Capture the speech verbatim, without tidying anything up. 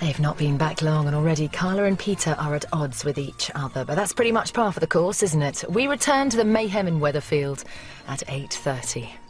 They've not been back long, and already Carla and Peter are at odds with each other. But that's pretty much par for the course, isn't it? We return to the mayhem in Weatherfield at eight thirty.